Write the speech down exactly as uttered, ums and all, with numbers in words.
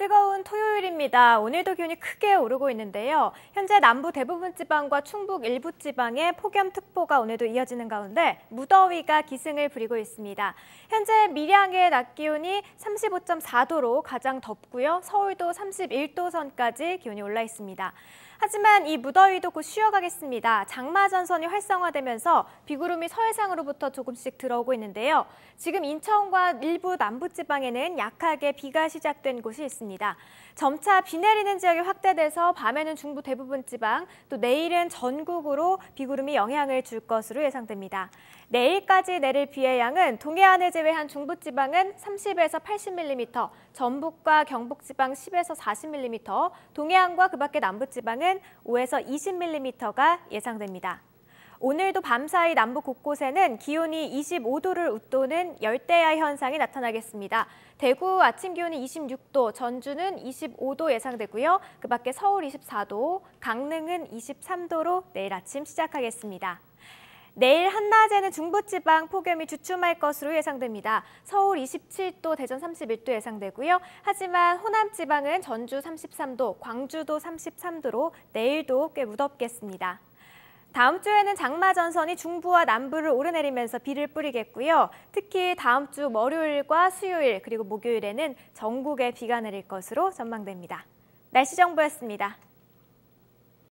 뜨거운 토요일입니다. 오늘도 기온이 크게 오르고 있는데요. 현재 남부 대부분 지방과 충북 일부 지방에 폭염특보가 오늘도 이어지는 가운데 무더위가 기승을 부리고 있습니다. 현재 밀양의 낮 기온이 삼십오 점 사 도로 가장 덥고요. 서울도 삼십일 도 선까지 기온이 올라 있습니다. 하지만 이 무더위도 곧 쉬어가겠습니다. 장마 전선이 활성화되면서 비구름이 서해상으로부터 조금씩 들어오고 있는데요. 지금 인천과 일부 남부지방에는 약하게 비가 시작된 곳이 있습니다. 점차 비 내리는 지역이 확대돼서 밤에는 중부 대부분 지방, 또 내일은 전국으로 비구름이 영향을 줄 것으로 예상됩니다. 내일까지 내릴 비의 양은 동해안을 제외한 중부지방은 삼십에서 팔십 밀리미터, 전북과 경북지방 십에서 사십 밀리미터, 동해안과 그 밖의 남부지방은 오에서 이십 밀리미터가 예상됩니다. 오늘도 밤사이 남부 곳곳에는 기온이 이십오 도를 웃도는 열대야 현상이 나타나겠습니다. 대구 아침 기온이 이십육 도, 전주는 이십오 도 예상되고요. 그 밖에 서울 이십사 도, 강릉은 이십삼 도로 내일 아침 시작하겠습니다. 내일 한낮에는 중부지방 폭염이 주춤할 것으로 예상됩니다. 서울 이십칠 도, 대전 삼십일 도 예상되고요. 하지만 호남지방은 전주 삼십삼 도, 광주도 삼십삼 도로 내일도 꽤 무덥겠습니다. 다음 주에는 장마 전선이 중부와 남부를 오르내리면서 비를 뿌리겠고요. 특히 다음 주 월요일과 수요일 그리고 목요일에는 전국에 비가 내릴 것으로 전망됩니다. 날씨 정보였습니다.